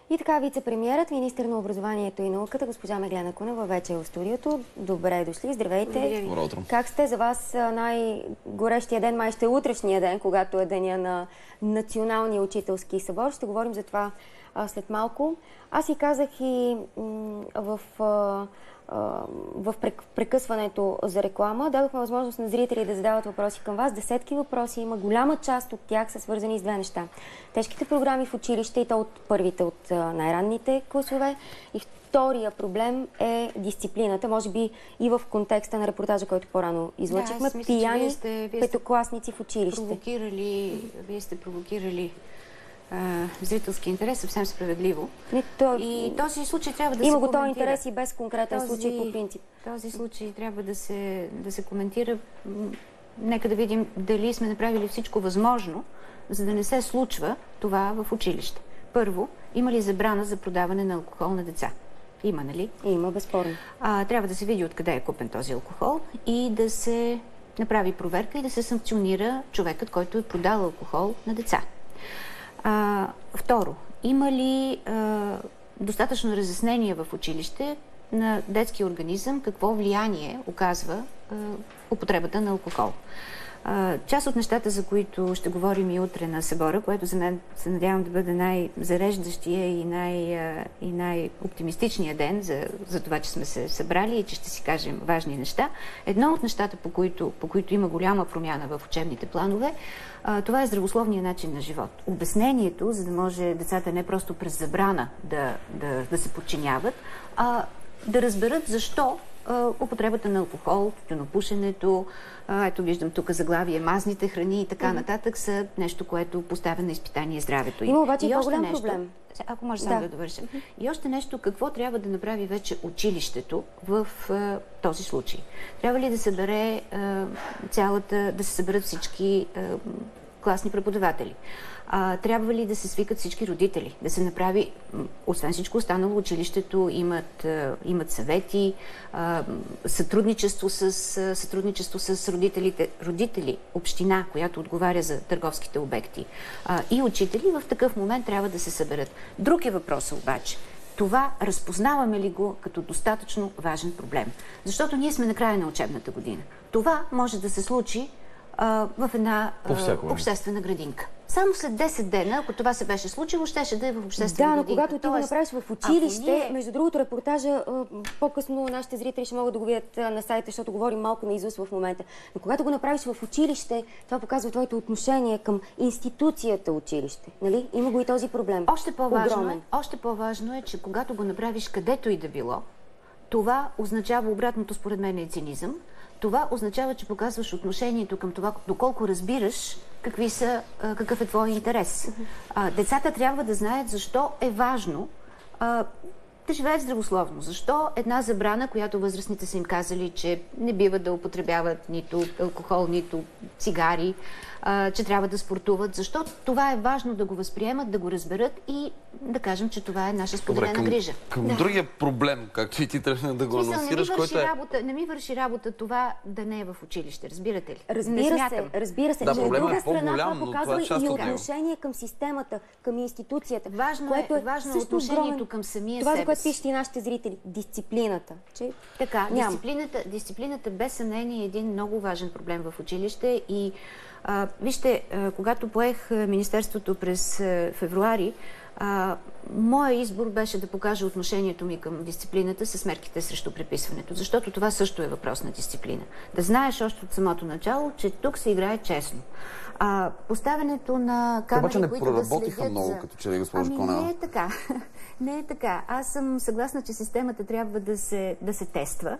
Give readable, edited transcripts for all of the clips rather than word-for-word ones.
И така, вице-премиерът, министър на образованието и науката, госпожа Меглена Кунева, вече е в студиото. Добре дошли, здравейте. Добро утро. Как сте? За вас най-горещия ден, май ще е утрешния ден, когато е деня на Националния учителски събор. Ще говорим за това след малко. Аз си казах и в прекъсването за реклама, дадохме възможност на зрители да задават въпроси към вас. Десетки въпроси има. Голяма част от тях са свързани с две неща. Тежките програми в училище, и то от първите, от най-ранните класове. И втория проблем е дисциплината. Може би и в контекста на репортажа, който по-рано излъчихме. Да, пияни петокласници в училище. Вие сте провокирали зрителски интерес, съвсем справедливо. И този случай трябва да се коментира. Има го този интерес и без конкретен случай по принцип. Този случай трябва да се коментира. Нека да видим дали сме направили всичко възможно, за да не се случва това в училище. Първо, има ли забрана за продаване на алкохол на деца? Има, нали? Има, безспорно. Трябва да се види откъде е купен този алкохол и да се направи проверка и да се санкционира човекът, който е продал алкохол на деца. Второ, има ли достатъчно разяснение в училище на детския организъм какво влияние оказва употребата на алкохол? Част от нещата, за които ще говорим и утре на събора, което за мен се надявам да бъде най-зареждащия и най-оптимистичния ден за това, че сме се събрали и че ще си кажем важни неща. Едно от нещата, по които има голяма промяна в учебните планове, това е здравословният начин на живот. Обяснението, за да може децата не просто през забрана да се подчиняват, а да разберат защо употребата на алкохол, тютюнопушенето, ето виждам тук заглавие, мазните храни и така нататък са нещо, което поставя на изпитание здравето. Има обаче и по-голям проблем. Ако може само да довърша. И още нещо, какво трябва да направи вече училището в този случай? Трябва ли да събере да се съберат всички класни преподаватели? Трябва ли да се свикат всички родители? Да се направи, освен всичко останало, училището имат съвети, сътрудничество с родители, община, която отговаря за търговските обекти и учители в такъв момент трябва да се съберат. Друг е въпросът обаче. Това разпознаваме ли го като достатъчно важен проблем? Защото ние сме на края на учебната година. Това може да се случи в една обществена градинка. Само след 10 дена, ако това се беше случило, щеше да е в обществена градинка. Да, но когато ти го направиш в училище, между другото репортажа, по-късно нашите зрители ще могат да го видят на сайта, защото говорим малко наизуст в момента. Но когато го направиш в училище, това показва твоето отношение към институцията училище. Нали? Има го и този проблем. Още по-важно е, че когато го направиш където и да било, това означава обратното, според мен, е цинизъм. Това означава, че показваш отношението към това, доколко разбираш какъв е твой интерес. Децата трябва да знаят защо е важно да живеят здравословно. Защо една забрана, която възрастните са им казали, че не бива да употребяват нито алкохол, нито цигари, че трябва да спортуват. Защо това е важно да го възприемат, да го разберат и да кажем, че това е наша споделена грижа. Към другия проблем, както и ти тръгна да го анонсираш, който е... Не ми върши работа това да не е в училище, разбирате ли? Разбира се. Да, проблемът е по-голям, но това е част от него. И отношение към системата, към институцията. Важно е отношението към самия себе си. Това, за което пишете и нашите зрители. Дисциплината. Така, дисциплината без съмнение е един много важен проблем в училище и вижте, когато поех Министерството през февруари, моя избор беше да покажа отношението ми към дисциплината с мерките срещу преписването, защото това също е въпрос на дисциплина. Да знаеш още от самото начало, че тук се играе честно. Поставянето на камери, които да следят... Обаче не проработиха много, като че ли, госпожо Конева. Не е така. Не е така. Аз съм съгласна, че системата трябва да се тества.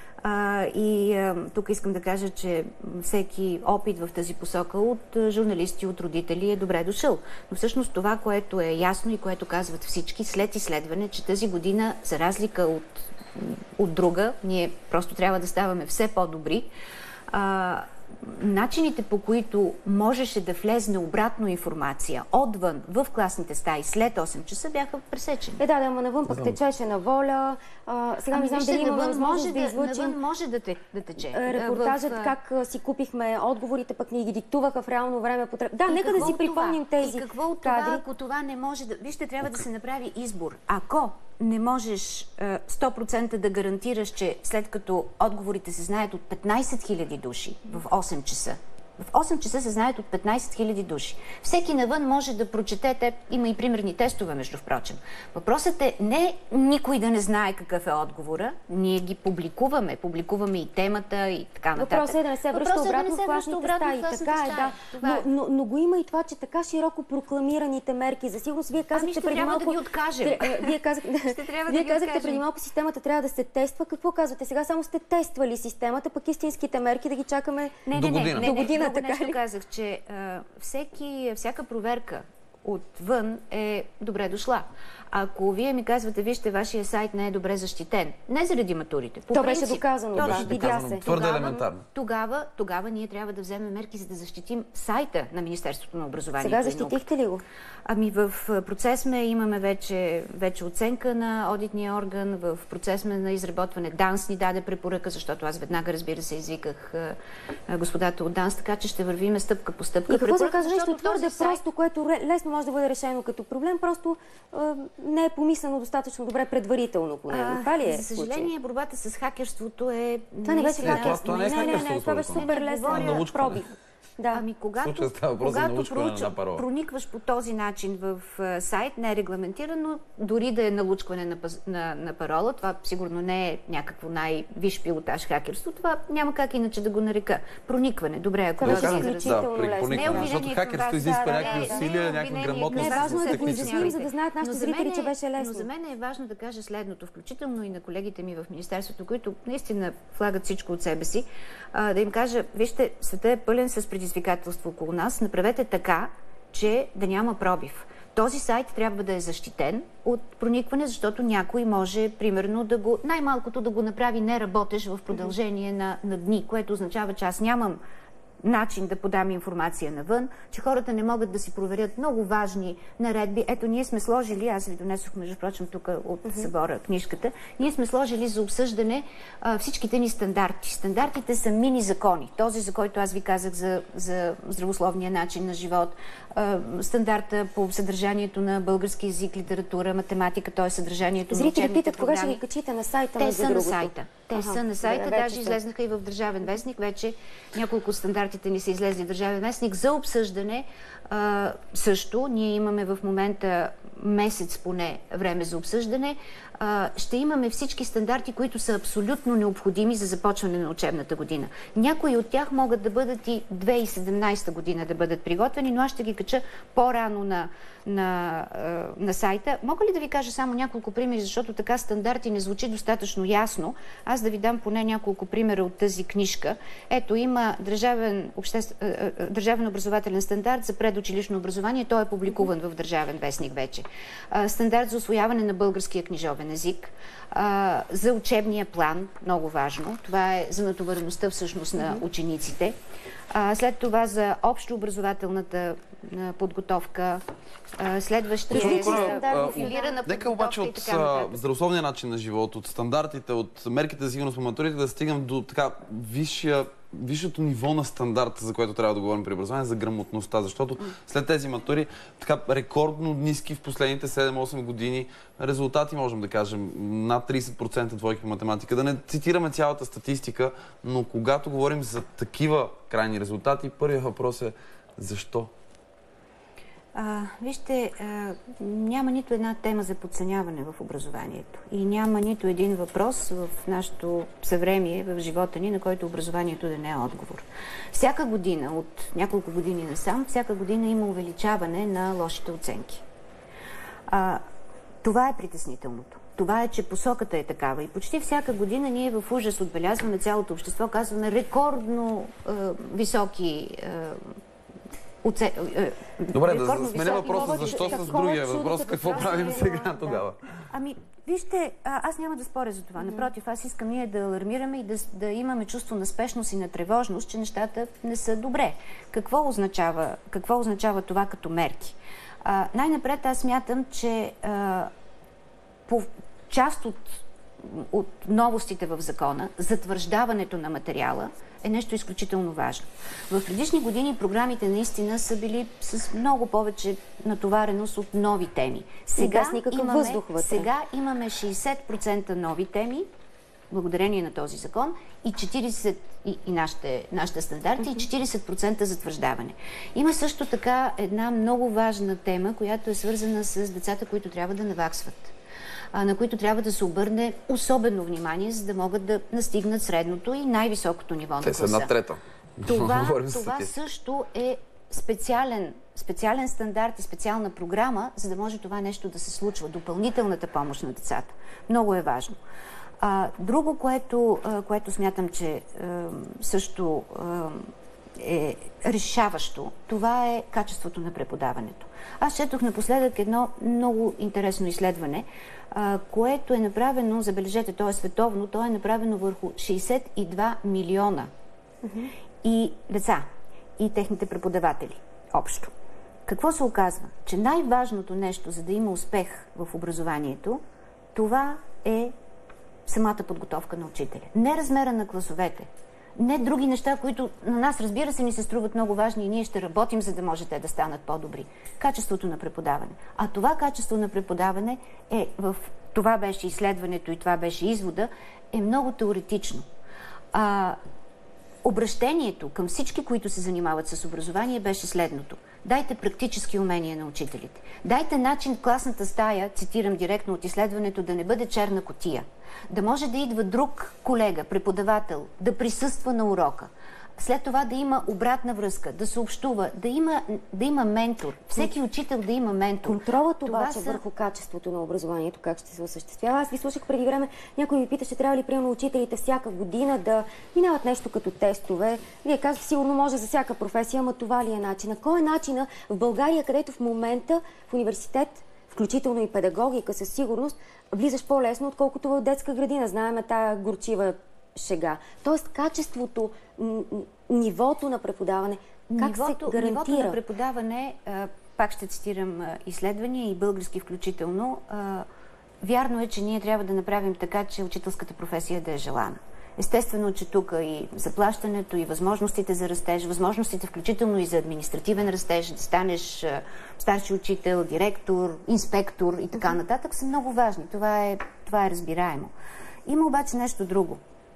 Тук искам да кажа, че всеки опит в тази посока от журналисти, от родители е добре дошъл. Но всъщност това, което е ясно и което казват всички след изследване, че тази година, за разлика от друга, ние просто трябва да ставаме все по-добри. начините, по които можеше да влезне обратно информация отвън в класните стаи след 8 часа, бяха пресечени. Да, ама навън пък течеше на воля. Сега не знам дали имаме възможност да излъчим. Навън може да тече. Репортажът как си купихме отговорите, пък ни ги диктуваха в реално време. Да, нека да си припомним тези кадри. И какво от това, ако това не може да... Вижте, трябва да се направи избор. Ако не можеш 100% да гарантираш, че след като отговорите се знаят от 15 000 души в 8 часа, в 8 часа се знаят от 15 000 души. Всеки навън може да прочете, има и примерни тестове, между впрочем. Въпросът е не никой да не знае какъв е отговора, ние ги публикуваме и темата и така нататък. Въпросът е да не се връща обратно в класните стаи. Така е, да. Но го има и това, че така широко прокламираните мерки за сигурност, вие казахте преди малко... да ги откажем. Вие казахте преди малко, системата трябва да се тества. Какво казвате? Сега само сте тествали системата, пък истинските мерки да ги чакаме до година. Много нещо казах, че всяка проверка отвън е добре дошла. Ако вие ми казвате, вижте, вашия сайт не е добре защитен, не заради матурите. То беше доказано, видя се. Твърде елементарно. Тогава ние трябва да вземем мерки, за да защитим сайта на Министерството на образованието. Сега защитихте ли го? Ами в процес сме, имаме вече оценка на одитния орган, в процес сме на изработване. ДАНС ни даде препоръка, защото аз веднага, разбира се, извиках господата от ДАНС, така че ще вървиме стъпка по стъпка. И какво се казва нещо твърде просто, което лесно може да бъде решено като проблем, просто не е помислено достатъчно добре предварително по него. Това ли е? За съжаление, борбата с хакерството е... Това не беше хакерство. Не, това беше супер лесен пробив. Да. Ами когато проникваш по този начин в сайт, не е регламентирано, дори да е налучкване на парола, това сигурно не е някакво най-висш пилотаж хакерство, това няма как иначе да го нарека. Проникване, добре, ако това е изключително лесно. Защото хакерството изисква някакви усилия, някаква грамотност. Не е важно да го изясним, за да знаят нашите зрители, че беше лесно. Но за мен е важно да кажа следното, включително и на колегите ми в Министерството, които наистина влагат всичко от себе си, да им кажа, вижте, света е пълен с предизвикателство около нас, направете така, че да няма пробив. Този сайт трябва да е защитен от проникване, защото някой може, примерно, най-малкото да го направи неработещ в продължение на дни, което означава, че аз нямам начин да подам информация навън, че хората не могат да си проверят много важни наредби. Ето, ние сме сложили, аз ви донесох, между прочим, тук от събора книжката, ние сме сложили за обсъждане всичките ни стандарти. Стандартите са мини-закони. Този, за който аз ви казах за здравословния начин на живот, стандарта по съдържанието на български език, литература, математика, т.е. съдържанието на учебните програми. Зрители питат, кога ще ги качите на сайта? Те са на сайта. Те са на сайта, даже излезнаха и в Държавен вестник. Вече няколко стандартите ни са излезли в Държавен вестник за обсъждане. Също ние имаме в момента месец поне време за обсъждане. Ще имаме всички стандарти, които са абсолютно необходими за започване на учебната година. Някои от тях могат да бъдат и 2017 година да бъдат приготвени, но аз ще ги кача по-рано на сайта. Мога ли да ви кажа само няколко примери, защото така стандарти не звучи достатъчно ясно. Аз да ви дам поне няколко примера от тази книжка. Ето, има държавен образователен стандарт за предучилищно образование. Той е публикуван в Държавен вестник вече. Стандарт за усвояване на българския книжовен език. За учебния план, много важно. Това е за натовареността всъщност на учениците. След това за общообразователната подготовка, следващия профилирана подготовка. Нека обаче от здравословния начин на живот, от стандартите, от мерките за сигурност по матурите да стигнем до така висшето ниво на стандарта, за което трябва да говорим при образование, за грамотността, защото след тези матури така рекордно ниски в последните 7-8 години резултати, можем да кажем, над 30% двойки по математика. Да не цитираме цялата статистика, но когато говорим за такива крайни резултати, първият въпрос е защо? Вижте, няма нито една тема за подценяване в образованието и няма нито един въпрос в нашето съвремие, в живота ни, на който образованието да не е отговор. Всяка година, от няколко години насам, всяка година има увеличаване на лошите оценки. Това е притеснителното. Това е, че посоката е такава и почти всяка година ние в ужас отбелязваме, цялото общество казваме рекордно високи Добре, да сменя въпроса защо с другия въпрос. Какво правим сега тогава? Ами, Вижте, аз няма да споря за това. Напротив, аз искам ние да алармираме и да имаме чувство на спешност и на тревожност, че нещата не са добре. Какво означава това като мерки? Най-напред аз смятам, че по част от новостите в закона, затвърждаването на материала е нещо изключително важно. В предишни години програмите наистина са били с много повече натовареност от нови теми. Сега имаме 60% нови теми, благодарение на този закон, и 40% и нашите стандарти, и 40% затвърждаване. Има също така една много важна тема, която е свързана с децата, които трябва да наваксват, на които трябва да се обърне особено внимание, за да могат да настигнат средното и най-високото ниво на класа. Те са една трета. Това също е специален стандарт и специална програма, за да може това нещо да се случва. Допълнителната помощ на децата. Много е важно. Друго, което смятам, че също е решаващо, това е качеството на преподаването. Аз четох напоследък едно много интересно изследване, което е направено, забележете, то е световно, то е направено върху 62 милиона и деца, и техните преподаватели общо. Какво се оказва? Че най-важното нещо, за да има успех в образованието, това е самата подготовка на учителя. Не размера на класовете, не други неща, които на нас, разбира се, ни се струват много важни и ние ще работим, за да може те да станат по-добри. Качеството на преподаване. А това качество на преподаване това беше изследването и това беше извода, е много теоретично. Обращението към всички, които се занимават с образование, беше следното. Дайте практически умения на учителите. Дайте начин в класната стая, цитирам директно от изследването, да не бъде черна кутия. Да може да идва друг колега, преподавател, да присъства на урока. След това да има обратна връзка, да се общува, да има ментор. Всеки учител да има ментор. Контролът обаче върху качеството на образованието, как ще се осъществява? Аз ви слушах преди време, някой ви питаше, трябва ли примерно учителите всяка година да минават нещо като тестове. Вие казвате, сигурно може за всяка професия, ама това ли е начина? Кой е начина в България, където в момента в университет, включително и педагогика със сигурност, влизаш по-лесно, отколкото в детска градина? Знаеме тая горчива шега. Тоест качеството, нивото на преподаване, как се гарантира? Нивото на преподаване, пак ще цитирам изследвания и български включително, вярно е, че ние трябва да направим така, че учителската професия да е желана. Естествено, че тук и заплащането, и възможностите за растеж, възможностите включително и за административен растеж, да станеш старши учител, директор, инспектор и така нататък, са много важни. Това е разбираемо. Има обаче нещо друго.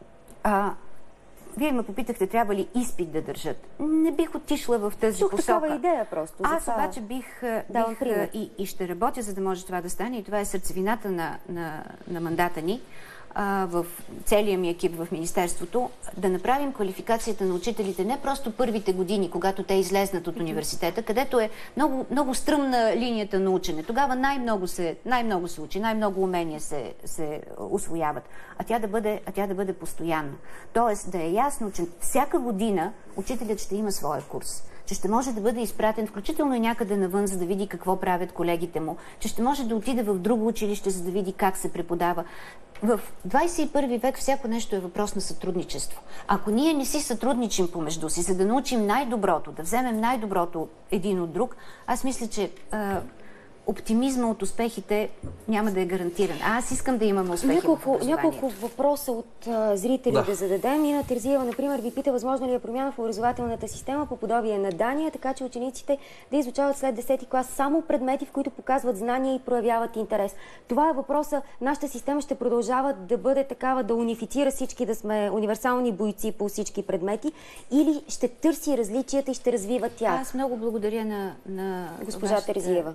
Вие ме попитахте, трябва ли изпит да държат. Не бих отишла в тази посока. Такава идея просто. Аз обаче бих и ще работя, за да може това да стане. И това е сърцевината на мандата ни в целия ми екип в Министерството, да направим квалификацията на учителите не просто първите години, когато те излезнат от университета, където е много, много стръмна линията на учене. Тогава най-много се учи, най-много умения се усвояват. А тя да бъде постоянна. Тоест да е ясно, че всяка година учителят ще има своя курс, че ще може да бъде изпратен включително и някъде навън, за да види какво правят колегите му, че ще може да отиде в друго училище, за да види как се преподава. В 21 век всяко нещо е въпрос на сътрудничество. Ако ние не си сътрудничим помежду си, за да научим най-доброто, да вземем най-доброто един от друг, аз мисля, че оптимизма от успехите няма да е гарантиран. Аз искам да имаме успехи в образованието. Няколко въпроса от зрители да зададем. Нина Терзиева, например, ви пита, възможно ли е промяна в образователната система по подобие на Дания, така че учениците да изучават след 10-ти клас само предмети, в които показват знания и проявяват интерес. Това е въпроса. Нашата система ще продължава да бъде такава, да унифицира всички, да сме универсални бойци по всички предмети, или ще търси различията и ще развива тях? Аз много благодаря на госпожа Терзиева.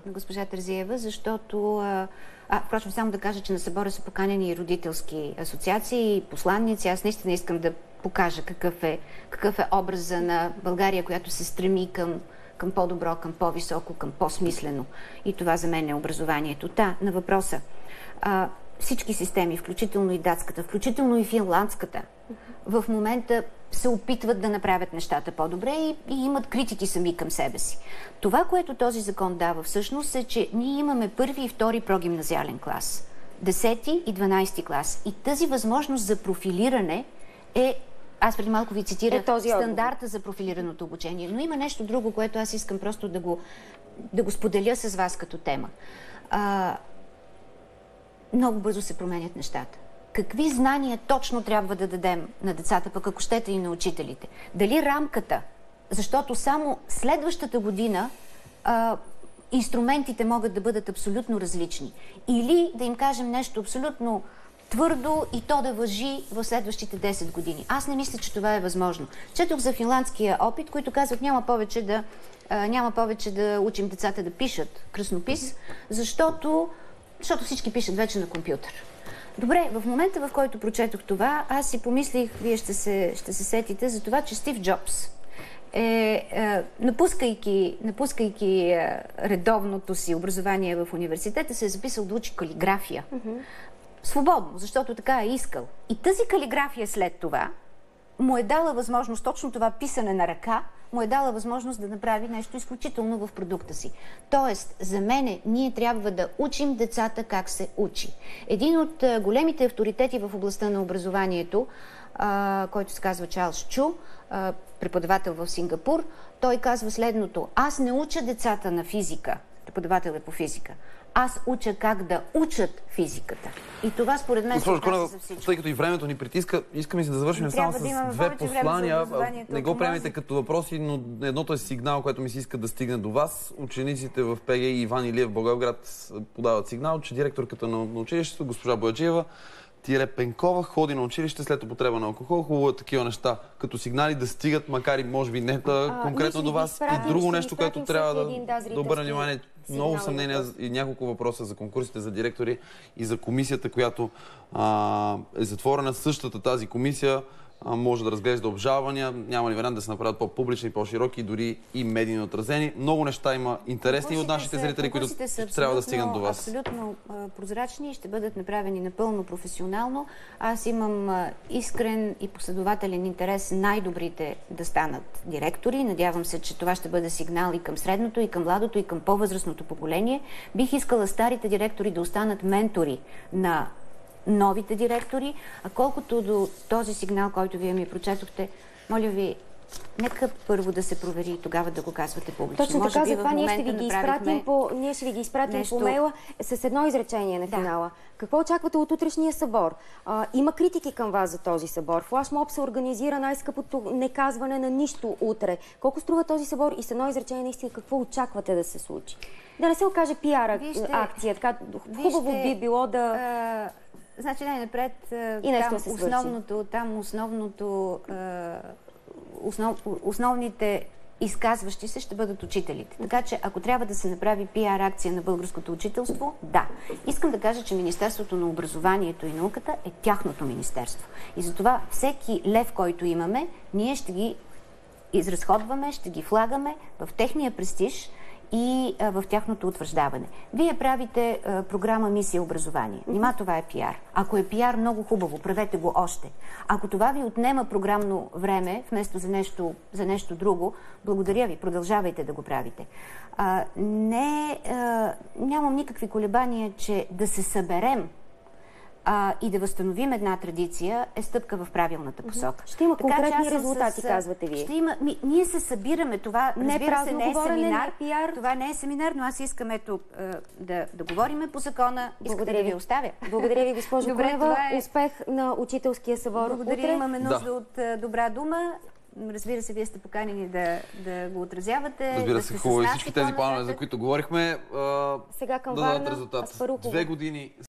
Защото впрочем, само да кажа, че на събора са поканени и родителски асоциации, и посланници. Аз наистина искам да покажа какъв е образа на България, която се стреми към по-добро, към по-високо, към по-смислено. И това за мен е образованието. На въпроса. Всички системи, включително и датската, включително и финландската, в момента се опитват да направят нещата по-добре и имат критики сами към себе си. Това, което този закон дава всъщност, е, че ние имаме първи и втори прогимназиален клас. 10 и 12 клас. И тази възможност за профилиране аз преди малко ви цитирах стандарта за профилираното обучение. Но има нещо друго, което аз искам просто да го споделя с вас като тема. Много бързо се променят нещата. Какви знания точно трябва да дадем на децата, пък ако щете и на учителите? Дали рамката? Защото само следващата година инструментите могат да бъдат абсолютно различни. Или да им кажем нещо абсолютно твърдо и то да важи в следващите 10 години. Аз не мисля, че това е възможно. Четох за финландския опит, които казват няма повече да учим децата да пишат кръстопис, защото всички пишат вече на компютър. Добре, в момента, в който прочетох това, аз си помислих, вие ще се сетите за това, че Стив Джобс напускайки редовното си образование в университета, се е записал да учи калиграфия. Свободно, защото така е искал. И тази калиграфия след това му е дала възможност, точно това писане на ръка, му е дала възможност да направи нещо изключително в продукта си. Тоест, за мене, ние трябва да учим децата как се учи. Един от големите авторитети в областта на образованието, който се казва Чарлз Чу, преподавател в Сингапур, той казва следното: аз не уча децата на физика, преподавател е по физика, аз уча как да учат физиката. И това според мен се отнася за всичко. Тъй като и времето ни притиска, искаме да завършим само с две послания. Не го приемете като въпроси, но едното е сигнал, който ми се иска да стигне до вас. Учениците в ПГ и Иван Илиев в Благоевград подават сигнал, че директорката на училището, госпожа Бояджиева Пенкова, ходи на училище след употреба на алкохол. Хубаво е такива неща като сигнали да стигат, макар и може би не конкретно до вас. И друго нещо, което трябва да обърна внимание, много съмнения и няколко въпроса за конкурсите за директори и за комисията, която е затворена. Същата тази комисия може да разглежда обжалвания, няма ли вариант да се направят по-публични, по-широки, дори и медийно отразени. Много неща има интересни от нашите зрители, които трябва да стигнат до вас. Абсолютно прозрачни и ще бъдат направени напълно професионално. Аз имам искрен и последователен интерес най-добрите да станат директори. Надявам се, че това ще бъде сигнал и към средното, и към младото, и към по-възрастното поколение. Бих искала старите директори да останат ментори на новите директори, а колкото до този сигнал, който вие ми прочетохте, моля ви, нека първо да се провери и тогава да го казвате публично. Точно така, затова ние ще ви ги изпратим по мейла с едно изречение на финала. Какво очаквате от утрешния събор? Има критики към вас за този събор. Флашмоб се организира най-скъпото неказване на нищо утре. Колко струва този събор и с едно изречение наистина какво очаквате да се случи? Да не се окаже пиар акция. Така, хубаво би било да... Значи най-напред основните изказващи се ще бъдат учителите. Така че, ако трябва да се направи пиар акция на българското учителство, да. Искам да кажа, че Министерството на образованието и науката е тяхното министерство. И затова всеки лев, който имаме, ние ще ги изразходваме, ще ги влагаме в техния престиж и в тяхното утвърждаване. Вие правите програма Мисия образование. Нима това е пиар. Ако е пиар, много хубаво, правете го още. Ако това ви отнема програмно време, вместо за нещо друго, благодаря ви, продължавайте да го правите. Нямам никакви колебания, че да се съберем и да възстановим една традиция е стъпка в правилната посока. Ще има конкретни резултати, казвате вие. Ще има. Ние се събираме. Това, разбира се, не е семинар. Това не е семинар, но аз искам да говорим по закона. Искате да ви оставя. Благодаря ви, госпожо Коева. Успех на учителския събор. Благодаря. Имаме нужда от добра дума. Разбира се, вие сте поканени да го отразявате. Разбира се, хубаво и всички тези планове, за които говорихме, сега към Варна, резултат. 2 години